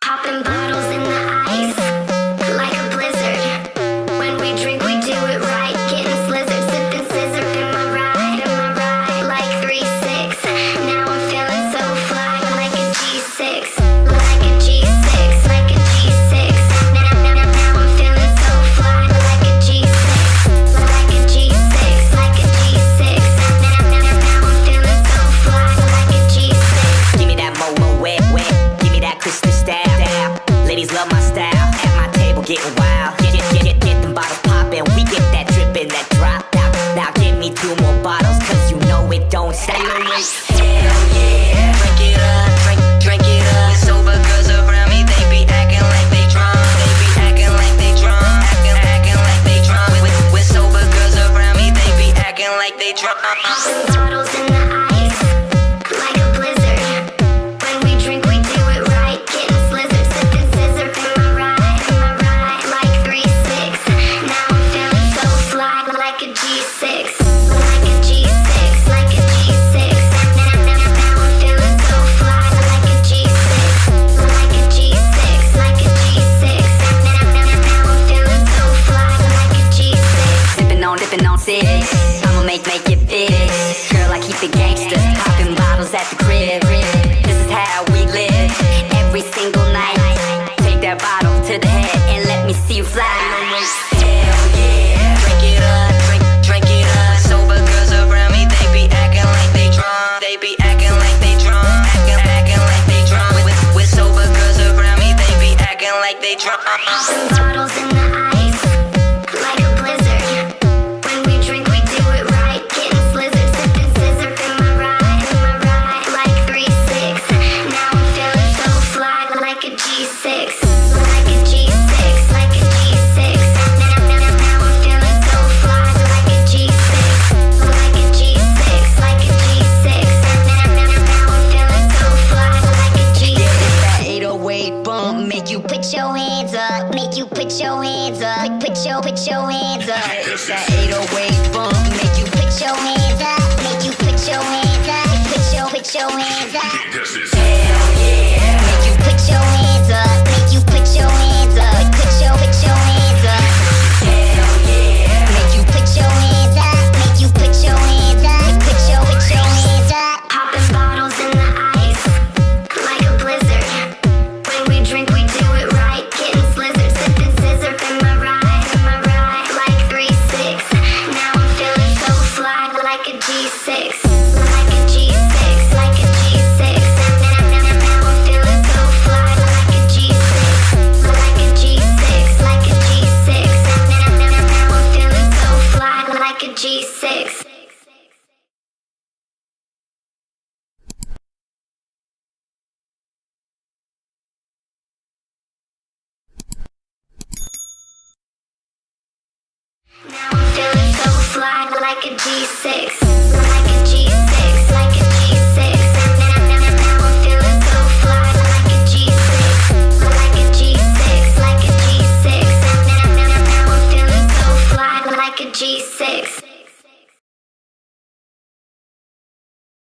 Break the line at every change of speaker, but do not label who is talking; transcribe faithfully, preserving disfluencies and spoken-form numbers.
Popping bottles in the ice, like a blizzard. When we drink, we do it right. Getting slizzard, sipping sizzurp in my ride, in my ride. Like three six. Now I'm feeling so fly, like a G six, like a G six, like a G six. Now, now, now, now I'm feeling so fly, like a G six, like a G six, like a G six. Now, now, now, now I'm feeling so fly, like a G six.
Give me that Mo-moët, wet. Give me that Cri-cristal. Ladies love my style. At my table getting wild. Get, get, get, get, get them bottles poppin'. We get that drippin', that drop. Now, now give me two more bottles, cause you know it don't stop. Hell yeah. Drink it up, drink, drink it up. Sober girls around me, they be acting like they drunk. They be acting like they drunk. Acting, acting like they drunk. With, with sober girls around me, they be acting like they drunk.
Popping bottles in the ice, like a blizzard. When we drink, we do it right. Getting slizzard, sipping sizzurp in my ride, in my ride. Like three six. Now I'm feeling so fly, like a G six, like a G six, like a G six. Now, now, now, now I'm feeling so fly, like a G six, like a G six, like a G six. Now, now, now, now I'm feeling so fly, like a G six.
Sippin' on, dippin' on six. I'ma make, make it fit. Girl, I keep it gangsta. Poppin' bottles at the crib. This is how we live. Every single night. Take that bottle to the head and let me see you fly. Hell yeah. Drink it up, drink, drink it up. Sober girls around me, they be acting like they drunk. They be acting like they drunk. Acting, acting like they drunk. With, with sober girls around me, they be acting like they drunk.
Popping bottles in the ice, like a blizzard. When we drink, we do it right. Getting slizzard, sipping sizzurp in my ride, in my ride. Like three six. Now I'm feeling so fly, like a G six, like a G six, like a G six. Now, now, now, now I'm feeling so fly, like a G six, like a G six, like a G six. Now, now, now, now I'm feeling so fly, like a G six.
That eight oh eight bump make you put your hands up, make you put your hands up, put your, put your hands up. It's that eight oh eight bump make you put your hands up, make you put your hands up, put your, put your hands up. Hell yeah. Make you put your hands up, make you put your hands up, put your, put your hands up. Hell yeah. Make you put your hands up, make you put your hands up, put your, put your hands up.
Popping bottles in the ice, like a blizzard. When we drink, we do it right. Getting slizzard, sipping sizzurp in my ride, in my ride. Like three six. Now I'm feeling so fly, like a G six, like a G six, like a G six. Now, now, now, now I'm feeling so fly, like a G six, like a G six, like a G six. Now, now, now, now I'm feeling so fly, like a G six. Now I'm feeling so fly, like a G six.